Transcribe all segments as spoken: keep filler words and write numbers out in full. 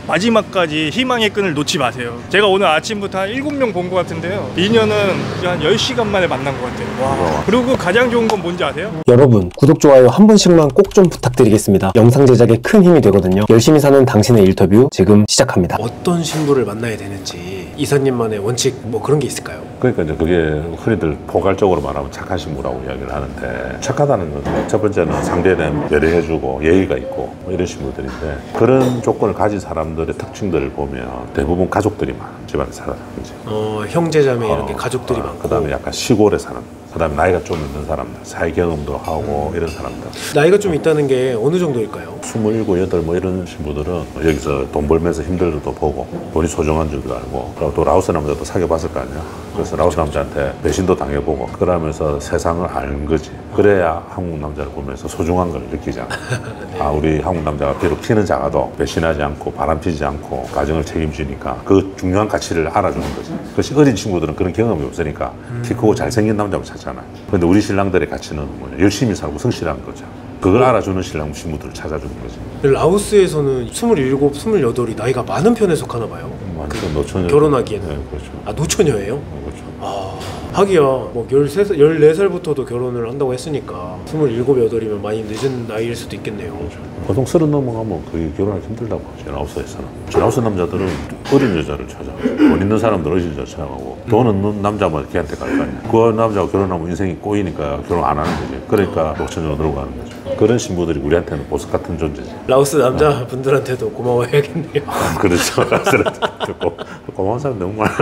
마지막까지 희망의 끈을 놓지 마세요. 제가 오늘 아침부터 한 일곱 명 본 것 같은데요, 인연은 한 열 시간 만에 만난 것 같아요. 와. 그리고 가장 좋은 건 뭔지 아세요? 여러분, 구독, 좋아요 한 번씩만 꼭 좀 부탁드리겠습니다. 영상 제작에 큰 힘이 되거든요. 열심히 사는 당신의 인터뷰 지금 시작합니다. 어떤 신부를 만나야 되는지 이사님만의 원칙 뭐 그런 게 있을까요? 그러니까 이제 그게 흔히들 포괄적으로 말하면 착한 신부라고 이야기를 하는데, 착하다는 건 첫 번째는 상대에 대한 배려해주고 예의가 있고 뭐 이런 신부들인데, 그런 조건을 가진 사람들의 특징들을 보면 대부분 가족들이 많은 집안에 살아가는 거지. 어, 형제자매 이런 게 어, 가족들이 어, 많고, 그 다음에 약간 시골에 사는, 그 다음에 나이가 좀 있는 사람들, 사회 경험도 하고 이런 사람들. 나이가 좀 있다는 게 어느 정도일까요? 스물일곱, 여덟 뭐 이런 신부들은 여기서 돈 벌면서 힘들도 보고 돈이 소중한 줄도 알고, 그리고 또 라오스 남자도 사귀어봤을 거 아니야. 그래서 라오스 남자한테 배신도 당해보고 그러면서 세상을 아는 거지. 그래야 한국 남자를 보면서 소중한 걸 느끼잖아. 네. 아, 우리 한국 남자가 비록 키는 작아도 배신하지 않고 바람피지 않고 가정을 책임지니까 그 중요한 가치를 알아주는 거지. 그것이 어린 친구들은 그런 경험이 없으니까 음. 키 크고 잘생긴 남자를 찾잖아요. 근데 우리 신랑들의 가치는 뭐냐, 열심히 살고 성실한 거죠. 그걸 알아주는 신랑 신부들을 찾아주는 거지. 라오스에서는 스물일곱, 스물여덟이 나이가 많은 편에 속하나 봐요. 완전 그 노처녀. 결혼하기에는. 네, 그렇죠. 아, 노처녀예요? 네, 그렇죠. 아, 하기야 뭐 열세 살, 열네 살부터도 결혼을 한다고 했으니까 스물일곱, 여덟이면 많이 늦은 나이일 수도 있겠네요. 그렇죠. 보통 서른 넘어가면 거의 결혼하기 힘들다고 하죠, 라오스에서는. 라오스 남자들은 어린 여자를 찾아. 돈 있는 사람들 어린 여자를 찾아가고, 돈 없는 남자만 걔한테 갈 거 아니야. 그 남자가 결혼하면 인생이 꼬이니까 결혼 안 하는 거지. 그러니까 노처녀로 들어가는 거죠. 그런 신부들이 우리한테는 보석 같은 존재지. 라오스 남자분들한테도 고마워해야겠네요. 그렇죠. 라오스한테 고, 고마운 사람 너무 많아.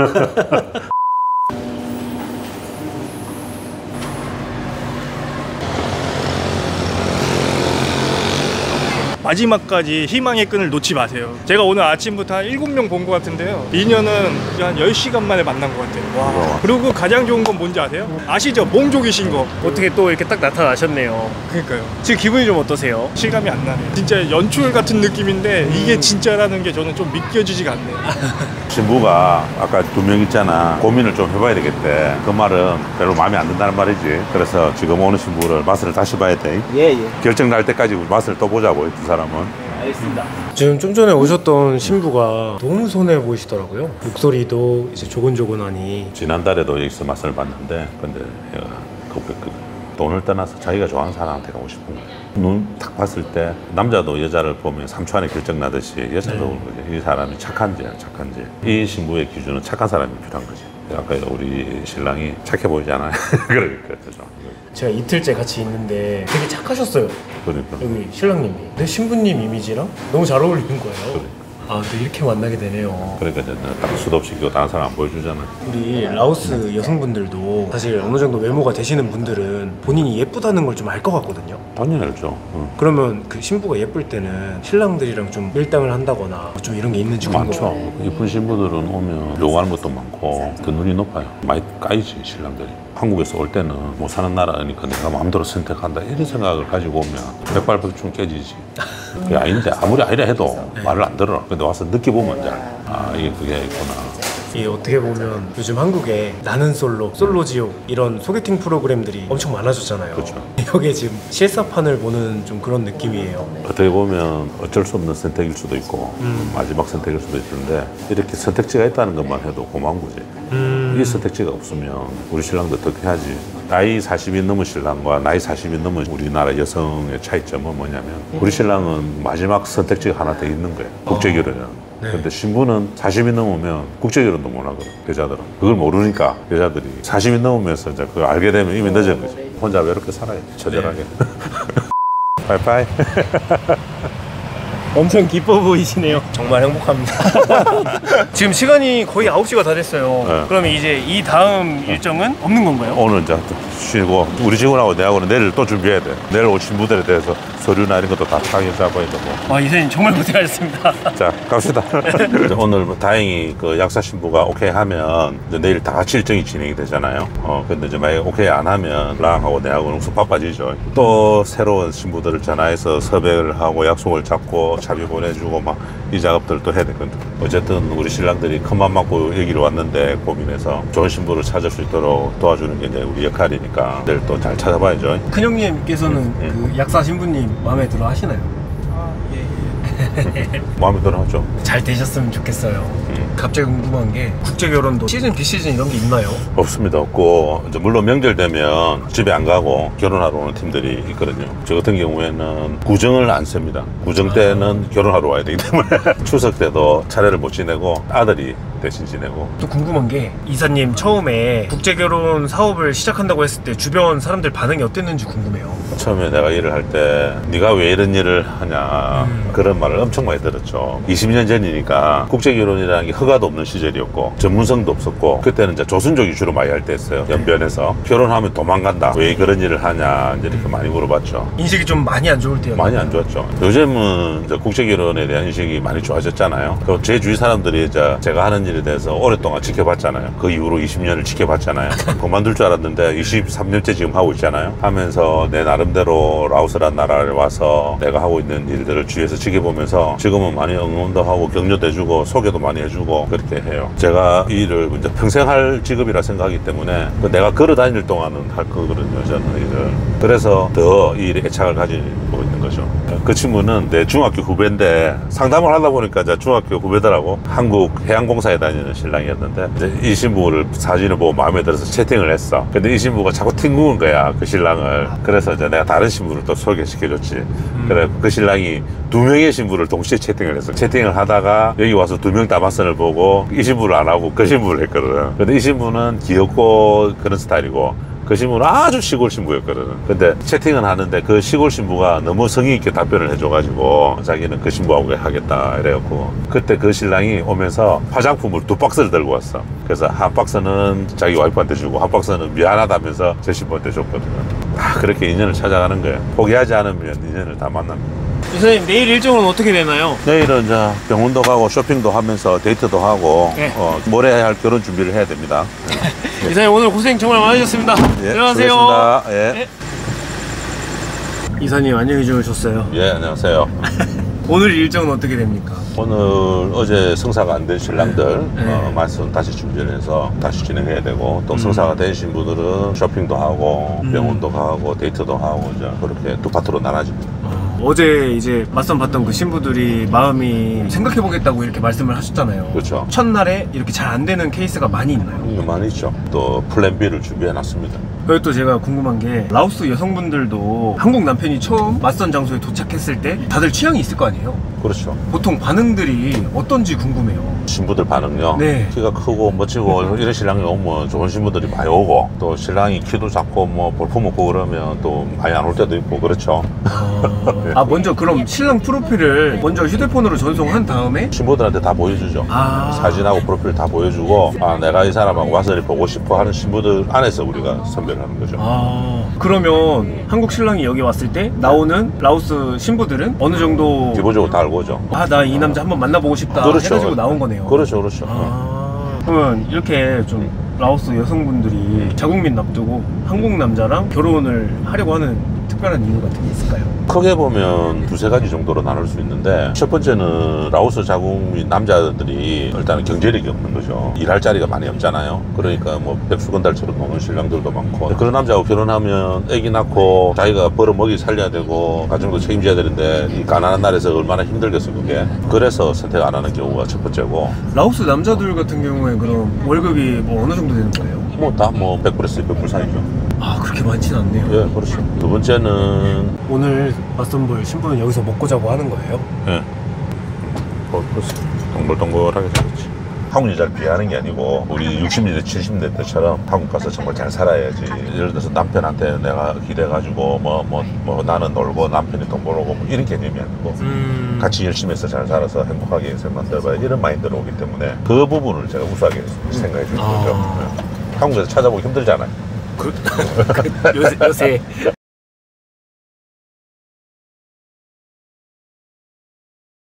마지막까지 희망의 끈을 놓지 마세요. 제가 오늘 아침부터 한 일곱 명 본 것 같은데요, 인연은 한 열 시간 만에 만난 것 같아요. 와. 그리고 가장 좋은 건 뭔지 아세요? 아시죠? 몽족이신 거. 어떻게 또 이렇게 딱 나타나셨네요. 그러니까요. 지금 기분이 좀 어떠세요? 실감이 안 나네요. 진짜 연출 같은 느낌인데 이게 진짜라는 게 저는 좀 믿겨지지가 않네요. 신부가 아까 두 명 있잖아, 고민을 좀 해봐야 되겠대. 그 말은 별로 마음에 안 든다는 말이지. 그래서 지금 오는 신부를 맛을 다시 봐야 돼. 예, 예. 결정 날 때까지 맛을 또 보자고, 두 사람은. 알겠습니다. 지금 좀 전에 오셨던 신부가 너무 손해 보이시더라고요. 목소리도 이제 조곤조곤하니. 지난달에도 여기서 맛을 봤는데, 근데 얘가 그, 그, 돈을 떠나서 자기가 좋아하는 사람한테 가고 싶은 거야. 눈 딱 봤을 때 남자도 여자를 보면 삼 초 안에 결정 나듯이 여자도 그런 거지. 이 사람이 착한지 안 착한지. 이 신부의 기준은 착한 사람이 필요한 거지. 아까 우리 신랑이 착해 보이지 않아요? 그러니까 그죠. 제가 이틀째 같이 있는데 되게 착하셨어요. 그러니까. 여기 신랑님이 내 신부님 이미지랑 너무 잘 어울리는 거예요. 그러니까. 아, 또 이렇게 만나게 되네요. 그러니까 이제 딱 수도 없이 끼고 다른 사람 안 보여주잖아. 우리 라오스 여성분들도 사실 어느 정도 외모가 되시는 분들은 본인이 예쁘다는 걸 좀 알 것 같거든요. 당연히 알죠. 응. 그러면 그 신부가 예쁠 때는 신랑들이랑 좀 밀당을 한다거나 좀 이런 게 있는지 많죠. 궁금해요. 예쁜 신부들은 오면 요구하는 것도 많고 그 눈이 높아요. 많이 까이지, 신랑들이. 한국에서 올 때는 못 사는 나라니까 내가 마음대로 선택한다 이런 생각을 가지고 오면 백발백중 깨지지. 그게 아닌데 아무리 아니라 해도 말을 안 들어. 근데 와서 느껴보면 이제 아, 이게 그게 있구나. 이 어떻게 보면 요즘 한국에 나는 솔로, 솔로지옥 이런 소개팅 프로그램들이 엄청 많아졌잖아요. 그렇죠. 여기에 지금 실사판을 보는 좀 그런 느낌이에요. 어떻게 보면 어쩔 수 없는 선택일 수도 있고 음. 마지막 선택일 수도 있는데, 이렇게 선택지가 있다는 것만 해도 고마운 거지. 음. 이 선택지가 없으면 우리 신랑도 어떻게 하지? 나이 사십이 넘은 신랑과 나이 사십이 넘은 우리나라 여성의 차이점은 뭐냐면, 우리 신랑은 마지막 선택지가 하나 더 있는 거예요. 국제결혼은. 네. 근데 신부는 사십이 넘으면 국제결혼도 못 하거든, 여자들은. 그걸 모르니까 여자들이 사십이 넘으면서 이제 그걸 알게 되면 이미 늦은 거지. 혼자 외롭게 살아야 돼, 처절하게. 네. 바이바이. 엄청 기뻐 보이시네요. 정말 행복합니다. 지금 시간이 거의 아홉 시가 다 됐어요. 네. 그러면 이제 이 다음 일정은 없는 건가요? 오늘 이제 쉬고, 우리 직원하고 내하고는 내일 또 준비해야 돼. 내일 올 신부들에 대해서 서류나 이런 것도 다 차게 잡아야 되고. 와, 이사님 정말 고생하셨습니다. 자, 갑시다. 오늘 뭐 다행히 그 약사 신부가 오케이 하면 이제 내일 다 같이 일정이 진행이 되잖아요. 어, 근데 이제 만약에 오케이 안 하면 나하고 내하고는 수 바빠지죠. 또 새로운 신부들을 전화해서 섭외를 하고 약속을 잡고 차비 보내주고 막 이 작업들도 해야 되거든. 어쨌든 우리 신랑들이 큰맘 먹고 여기를 왔는데 고민해서 좋은 신부를 찾을 수 있도록 도와주는 게 이제 우리 역할이니까 내일 또 잘 찾아봐야죠. 큰형님께서는 음. 그 약사 신부님 마음에 들어 하시나요? 아, 예, 예. 마음에 들어 하죠. 잘 되셨으면 좋겠어요. 갑자기 궁금한 게 국제 결혼도 시즌 비시즌 이런 게 있나요? 없습니다. 없고 이제 물론 명절 되면 집에 안 가고 결혼하러 오는 팀들이 있거든요. 저 같은 경우에는 구정을 안 씁니다. 구정 때는 결혼하러 와야 되기 때문에 추석 때도 차례를 못 지내고 아들이 대신 지내고. 또 궁금한 게 이사님 처음에 국제 결혼 사업을 시작한다고 했을 때 주변 사람들 반응이 어땠는지 궁금해요. 처음에 내가 일을 할 때 네가 왜 이런 일을 하냐 그런 말을 엄청 많이 들었죠. 이십 년 전이니까 국제결혼이라는 게 허가도 없는 시절이었고 전문성도 없었고 그때는 이제 조선족이 주로 많이 할 때였어요. 연변에서 결혼하면 도망간다 왜 그런 일을 하냐 이제 이렇게 많이 물어봤죠. 인식이 좀 많이 안 좋을 때요. 많이 안 좋았죠. 요즘은 이제 국제결혼에 대한 인식이 많이 좋아졌잖아요. 그 제 주위 사람들이 이제 제가 하는 일에 대해서 오랫동안 지켜봤잖아요. 그 이후로 이십 년을 지켜봤잖아요. 그만둘 줄 알았는데 이십삼 년째 지금 하고 있잖아요. 하면서 내 나름대로 라오스란 나라에 와서 내가 하고 있는 일들을 주위에서 지켜보면서 지금은 많이 응원도 하고 격려도 해주고 소개도 많이 해주고 그렇게 해요. 제가 이 일을 이제 평생 할 직업이라 생각하기 때문에 내가 걸어 다닐 동안은 할 거거든요. 저는 일을. 그래서 더 이 일에 애착을 가지고 있는 거죠. 그 친구는 내 중학교 후배인데 상담을 하다 보니까 이제 중학교 후배들하고 한국 해양공사에 다니는 신랑이었는데 이제 이 신부를 사진을 보고 마음에 들어서 채팅을 했어. 근데 이 신부가 자꾸 튕구는 거야 그 신랑을. 그래서 이제 내가 다른 신부를 또 소개시켜줬지. 음. 그래 그 신랑이 두 명의 신부를 동시에 채팅을 했어. 채팅을 하다가 여기 와서 두 명 다마선을 보고 이 신부를 안 하고 그 신부를 했거든. 근데 이 신부는 귀엽고 그런 스타일이고 그 신부는 아주 시골 신부였거든. 근데 채팅은 하는데 그 시골 신부가 너무 성의 있게 답변을 해줘가지고 자기는 그 신부하고 하겠다 이래갖고 그때 그 신랑이 오면서 화장품을 두 박스를 들고 왔어. 그래서 한 박스는 자기 와이프한테 주고 한 박스는 미안하다면서 제 신부한테 줬거든요. 아, 그렇게 인연을 찾아가는 거예요. 포기하지 않으면 인연을 다 만납니다. 이사님 내일 일정은 어떻게 되나요? 내일은 이제 병원도 가고 쇼핑도 하면서 데이트도 하고 네. 어, 모레 할 결혼 준비를 해야 됩니다. 이사님 오늘 고생 정말 많으셨습니다. 예, 안녕하세요. 수고하셨습니다. 예. 네. 이사님 안녕히 주무셨어요. 예, 안녕하세요. 오늘 일정은 어떻게 됩니까? 오늘 어제 성사가 안 된 신랑들 네. 어, 말씀 다시 준비를 해서 다시 진행해야 되고 또 성사가 된 신부들은 쇼핑도 하고 음. 병원도 가고 데이트도 하고 이제 그렇게 두 파트로 나눠집니다. 어제 이제 맞선 봤던 그 신부들이 마음이 생각해보겠다고 이렇게 말씀을 하셨잖아요. 그렇죠. 첫날에 이렇게 잘 안 되는 케이스가 많이 있나요? 이거 많이 있죠. 또 플랜 B를 준비해 놨습니다. 그리고 또 제가 궁금한 게 라오스 여성분들도 한국 남편이 처음 맞선 장소에 도착했을 때 다들 취향이 있을 거 아니에요? 그렇죠. 보통 반응들이 어떤지 궁금해요. 신부들 반응요. 네. 키가 크고 멋지고 이런 신랑이 오면 좋은 신부들이 많이 오고 또 신랑이 키도 작고 뭐 볼품 없고 그러면 또 많이 안 올 때도 있고 그렇죠. 아 먼저 그럼 신랑 프로필을 먼저 휴대폰으로 전송한 다음에 신부들한테 다 보여주죠. 아. 사진하고 프로필 다 보여주고 아 내가 이 사람하고 와서 이렇게 보고 싶어 하는 신부들 안에서 우리가 선별하는 거죠. 아 그러면 한국 신랑이 여기 왔을 때 나오는 라오스 신부들은 어느 정도 기본적으로 다 알고 오죠. 아 나 이 남자 한번 만나보고 싶다 그렇죠. 해가지고 나온 거네요. 그렇죠, 그렇죠. 아 그러면 이렇게 좀 라오스 여성분들이 자국민 납두고 한국 남자랑 결혼을 하려고 하는 특별한 이유 같은 게 있을까요? 크게 보면 두세 가지 정도로 나눌 수 있는데 첫 번째는 라오스 자국민 남자들이 일단은 경제력이 없는 거죠. 일할 자리가 많이 없잖아요. 그러니까 뭐 백수건달처럼 노는 신랑들도 많고 그런 남자하고 결혼하면 애기 낳고 자기가 벌어먹이 살려야 되고 가정도 책임져야 되는데 이 가난한 나라에서 얼마나 힘들겠어 그게. 그래서 선택 안 하는 경우가 첫 번째고 라오스 남자들 같은 경우에 그럼 월급이 뭐 어느 정도 되는 거예요? 뭐 다 뭐 백 불에서 이백 불 사이죠. 아 그렇게 많진 않네요. 예, 그렇죠. 두 번째는 오늘 맞선볼 신부는 여기서 먹고 자고 하는 거예요? 예. 어, 그렇지. 동글동글하게 생겼지. 한국 여자를 비하하는 게 아니고 우리 육십 년대, 칠십 년대 때처럼 한국 가서 정말 잘 살아야지. 예를 들어서 남편한테 내가 기대가지고 뭐, 뭐, 뭐 나는 놀고 남편이 돈 벌어오고 뭐 이런 개념이 아니고 음... 같이 열심히 해서 잘 살아서 행복하게 인생 만들어봐야 이런 마인드로 오기 때문에 그 부분을 제가 우수하게 생각해 주는 거죠. 아... 한국에서 찾아보기 힘들잖아요. 그... 요새, 요새